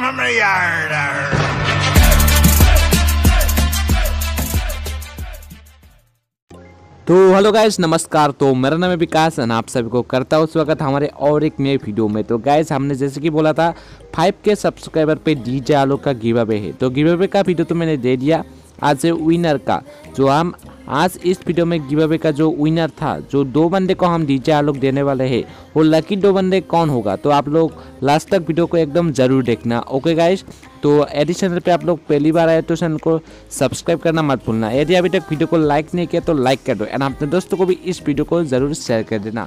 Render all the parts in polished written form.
तो hello guys, नमस्कार। तो मेरा नाम है विकास और आप सभी को करता हूँ स्वागत हमारे और एक नए वीडियो में। तो गाइस, हमने जैसे कि बोला था 5K सब्सक्राइबर पे डीजे आलोक का गिव अवे है। तो गिव अवे का वीडियो तो मैंने दे दिया। आज विनर का जो हम आज इस वीडियो में गिव अवे का जो विनर था, जो 2 बंदे को हम डीजे आलोक देने वाले हैं, वो लकी 2 बंदे कौन होगा, तो आप लोग लास्ट तक वीडियो को एकदम ज़रूर देखना। ओके गाइस, तो एडी चैनल पे आप लोग पहली बार आए तो चैनल को सब्सक्राइब करना मत भूलना। यदि अभी तक वीडियो को लाइक नहीं किया तो लाइक कर दो एंड अपने दोस्तों को भी इस वीडियो को ज़रूर शेयर कर देना।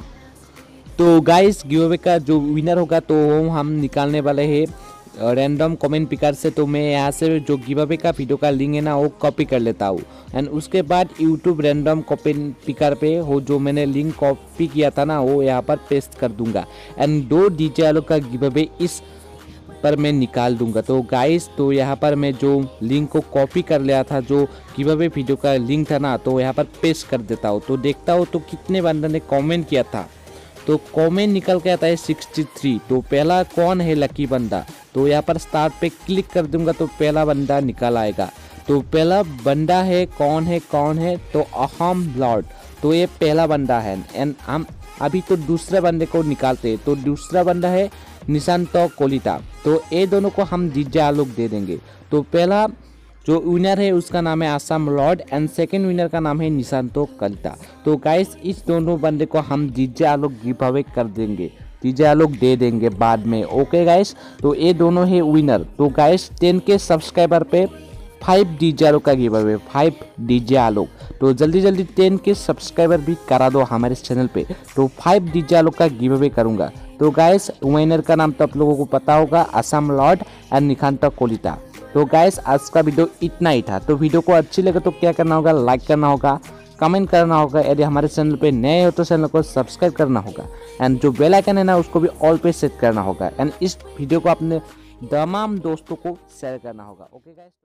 तो गाइस, गिव अवे का जो विनर होगा तो हम निकालने वाले हैं रैंडम कमेंट पिकर से। तो मैं यहाँ से जो गिव अवे का वीडियो का लिंक है ना, वो कॉपी कर लेता हूँ एंड उसके बाद यूट्यूब रैंडम कमेंट पिकर पे हो जो मैंने लिंक कॉपी किया था ना, वो यहाँ पर पेस्ट कर दूंगा एंड 2 डीजे आलोक का गिव अवे इस पर मैं निकाल दूंगा। तो गाइस, तो यहाँ पर मैं जो लिंक को कॉपी कर लिया था, जो गिव अवे वीडियो का लिंक था ना, तो यहाँ पर पेस्ट कर देता हूँ। तो देखता हूँ तो कितने बंदों ने कमेंट किया था। तो कमेंट निकल के आता है 63। तो पहला कौन है लकी बंदा, तो यहाँ पर स्टार्ट पे क्लिक कर दूंगा तो पहला बंदा निकल आएगा। तो पहला बंदा है कौन है तो अहम लॉर्ड। तो ये पहला बंदा है एंड हम अभी तो दूसरे बंदे को निकालते हैं। तो दूसरा बंदा है निशांतो कोलिता। तो ये दोनों को हम डीजे आलोक दे देंगे। तो पहला जो विनर है उसका नाम है Assam lord and second winner का नाम है निशांतो कोलिता। तो गाइस, इस दोनों बंदे को हम डीजे आलोक गिव अवे कर देंगे, डीजे आलोक दे देंगे बाद में। ओके गाइस, तो ये दोनों है विनर। तो गाइस, 10K सब्सक्राइबर पे 5 डीजे आलोक का गिव अवे, 5 डीजे आलोक। तो जल्दी 10K सब्सक्राइबर भी करा दो हमारे चैनल पे। तो 5 डीजे आलोक का गिव अवे करूंगा। तो गाइस, विनर का नाम तो आप लोगों को पता होगा, असम लॉर्ड एंड निशांतो कोलिता। तो गाइस, आज का वीडियो इतना ही था। तो वीडियो को अच्छी लगे तो क्या करना होगा, लाइक करना होगा, कमेंट करना होगा। यदि हमारे चैनल पे नए हो तो चैनल को सब्सक्राइब करना होगा एंड जो बेल आइकन है ना, उसको भी ऑल पे सेट करना होगा एंड इस वीडियो को अपने तमाम दोस्तों को शेयर करना होगा। Okay guys.